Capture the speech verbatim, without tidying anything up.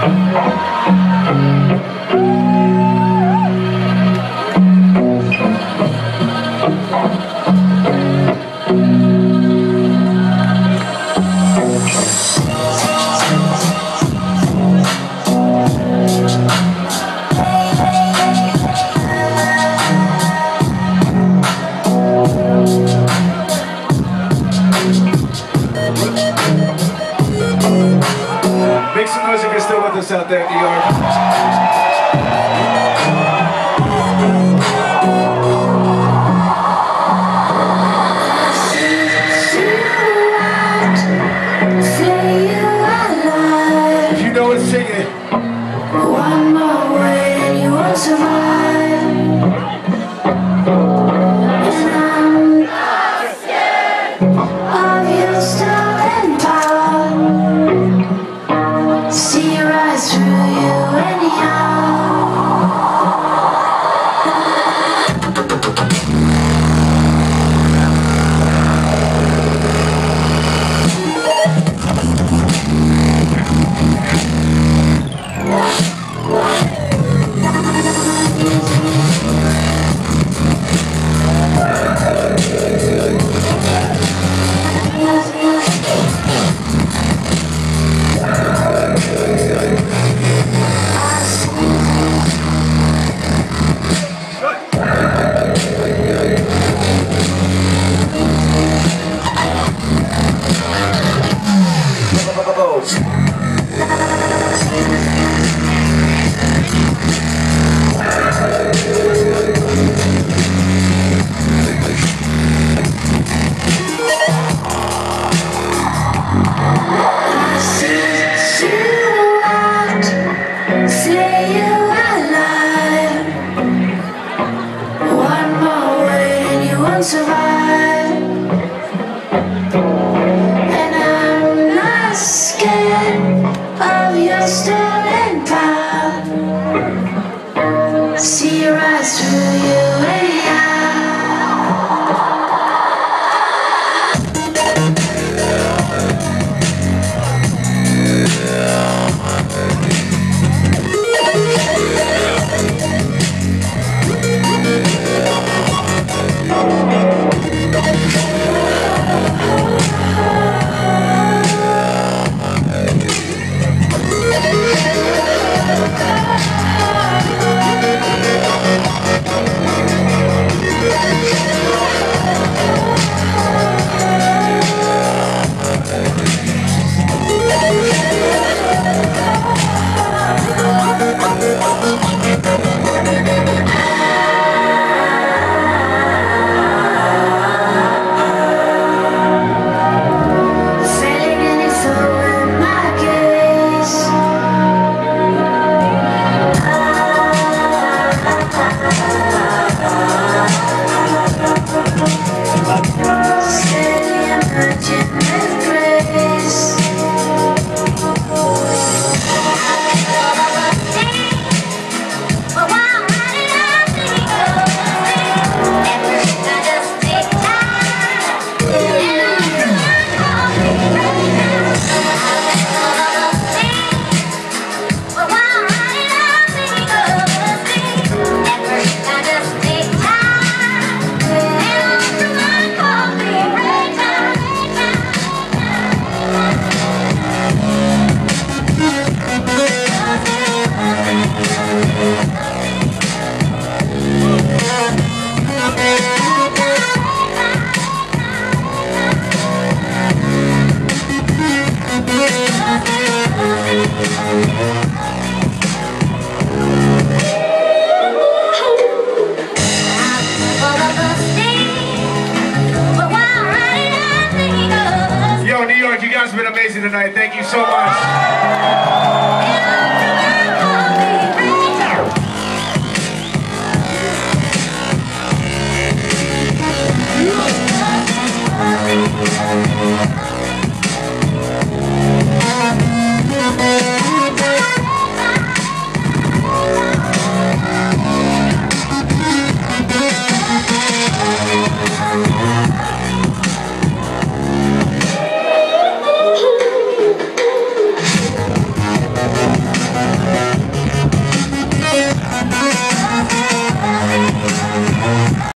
Make some noise if you're still with us out there in New York. If you know it, sing it. One more way and you won't survive. And I'm not scared of your stolen power. See right through you anyhow. Survive, and I'm not scared of your stolen power. See right through you anyhow. Yo, New York, you guys have been amazing tonight. Thank you so much.